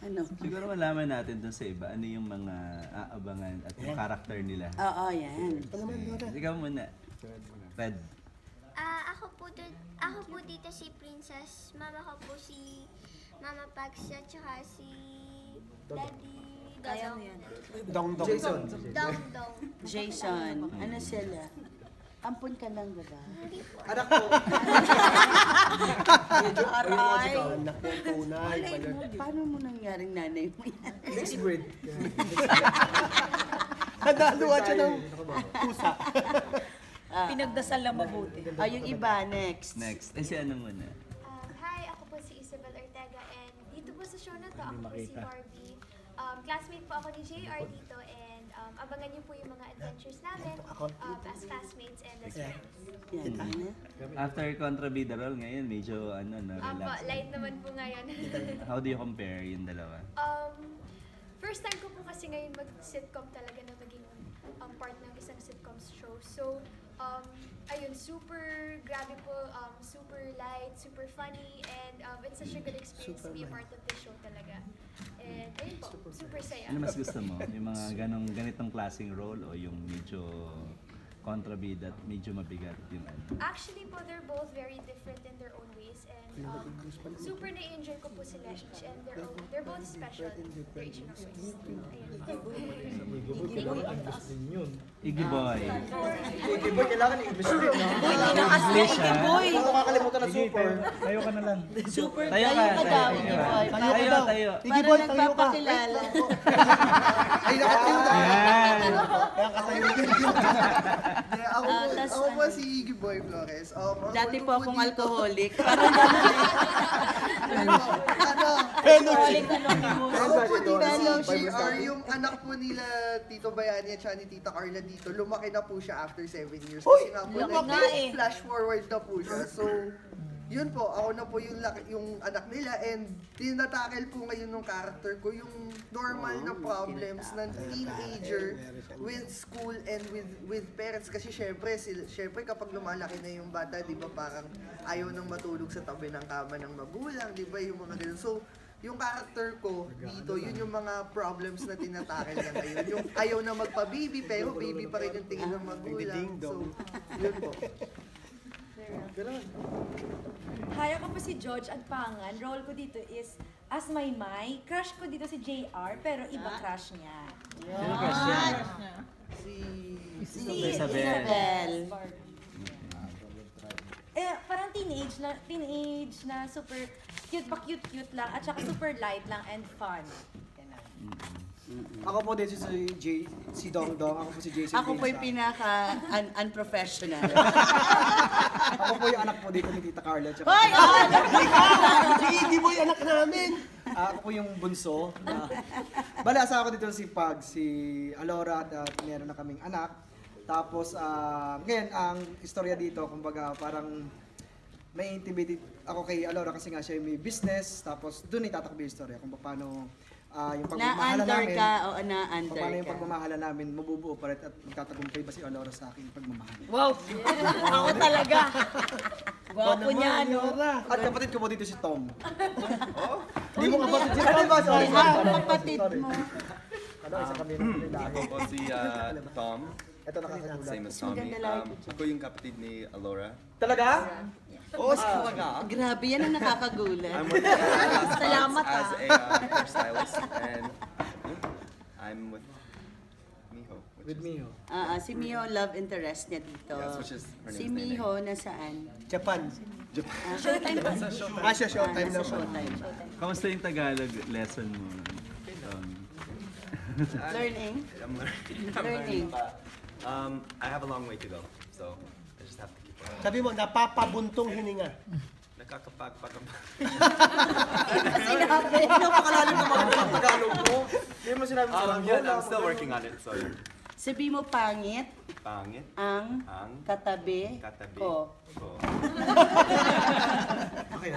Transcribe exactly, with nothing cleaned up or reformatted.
Ano? Siguro malaman natin dun sa iba, ano yung mga aabangan at yung character nila. Oo, yan. Ikaw muna. Red. Ah, ako po dun, ako po dito si Princess. Mama ko po si Mama Pax at saka si Daddy Kaya Dodong. mo yan. Dong Dong. Jason. Dong Dong. Jason, ano sila? Ampun ka lang, diba? Anak ko. Medyo Aray. anak mo tunay. Paano mo nangyaring nanay mo yan? Next breed. Nadaluwa siya ng pusa. Pinagdasal lang mabuti. Ah, yung iba, next. Next. Eh, si ano muna? Um, hi, ako po si Isabel Ortega and dito po sa show na to, ako po si Barbie. Um, classmate po ako ni J R dito and um, abangan niyo po yung mga adventures namin um, as classmates and as friends. Yan, ano? After kontrabida role ngayon, medyo ano, no, Um, relax. light naman po ngayon. How do you compare yung dalawa? um, first time ko po kasi ngayon mag-sitcom talaga na maging um, part ng isang sitcom show. So, um, ayun, super grabe po, um, super light, super funny, and um, it's such a good experience to be a part of this show talaga. And ayun po, super saya. Ano mas gusto mo? Yung mga ganong, ganitong klaseng role o yung medyo kontrabida at medyo mabigat yung ano? Actually po, they're both very different in their own ways, and um, super na-enjoy ko po sila each, and they're, own, they're both special in their each of ways. Ayun. Iggy Boy. Iggy Boy, kailangan i-English din, no? Uy, tinakas na yung boy. Baka makakalimutan na super. Tayo ka na lang. Super Tayo tayo ka, ka daw, tayo Iggy ka. Boy. Tayo, Parang- tayo. Iggy Parang Boy, tayo ka. nagpapakilala. Ay, nakatayo na. Yan! Kaya katayo na. Yeah, ako, Ah, po, tas ako po ano? si Iggy Boy Flores. Um, ang Dati role po ko akong dito- alcoholic. Parang gano'n eh. Ano? Alcoholic anonymous. Ako po dito Fellowship. si J R, yung anak po nila Tito Bayani at siya ni Tita Carla dito. Lumaki na po siya after seven years. Kasi nga po, laki like, nga eh. flash forward na po siya. So, yun po, ako na po yung, laki, yung anak nila and tinatakel po ngayon ng character ko yung normal na problems ng teenager with school and with with parents kasi syempre sila, syempre kapag lumalaki na yung bata, 'di ba, parang ayaw nang matulog sa tabi ng kama ng magulang, 'di ba, yung mga ganun. So, yung character ko dito, yun yung mga problems na tinatakel niya ngayon. Yung ayaw na magpa-baby pero baby pa rin yung tingin ng magulang. So, yun po. Hi, ako po si George Agpangan. Role ko dito is as my Mai. Crush ko dito si J R, pero iba crush niya. Sino crush yan? Si Si Isabel. Isabel. Eh, parang teenage na, teenage na super cute pa cute-cute lang at saka super light lang and fun. Ganun. Ako po din si J, si Dong Dong. Ako po si Jason. Ako po yung Benza. pinaka un- unprofessional. Ako po yung anak po dito ni Tita Carla. Tsaka Hoy! Oh, si Iggy Boy, anak namin! Ah, ako po yung bunso. Uh, bala, asawa ko dito si Pag, si Alora, at uh, meron na kaming anak. Tapos, ah, ngayon, ang istorya dito, kumbaga, parang may intimidated ako kay Alora kasi nga siya may business. Tapos, doon itatakbo yung istorya kung paano ah, yung pagmamahala Na-under namin. ka o na-under Paano yung ka? pagmamahala namin, mabubuo pa rin at magtatagumpay ba si Alora sa aking pagmamahal. Wow! Ako talaga! Gwapo niya, no? At kapatid ko po dito si Tom. Oh? Hindi mo kapatid si Tom ba? Sorry. Ako kapatid mo. Ano, isa kami ng lalaki. Ako po si uh, Tom, Ito nakakagulat. same as Tommy. Maganda lang Um, ito. ako yung kapatid ni Alora. Talaga? Oo, talaga. Grabe, yan ang nakakagulat. I'm working as, Salamat, as ah. a uh, hairstylist and yeah, I'm with Miho. Which With is, me, oh. Ah, ah, si Miho, love interest niya dito. Yes, which is her Si name's Nene. Miho, nasaan? Japan. Ah, Showtime ba? Ah, siya, showtime Ah, na nasa po. Showtime. Kamusta yung Tagalog lesson mo? Um, Learning? I'm learning. I'm Learning. learning. pa. Um, I have a long way to go, so I just have to keep on. Sabi mo, napapabuntong hininga. Nakakapagpagpag. Sinabi. Ano pakalalim naman ang Tagalog mo? Hindi mo sinabi sa Um, yun, I'm still working on it, so yun. Sabi mo, pangit Pangit ang ang katabi katabi ko. ko.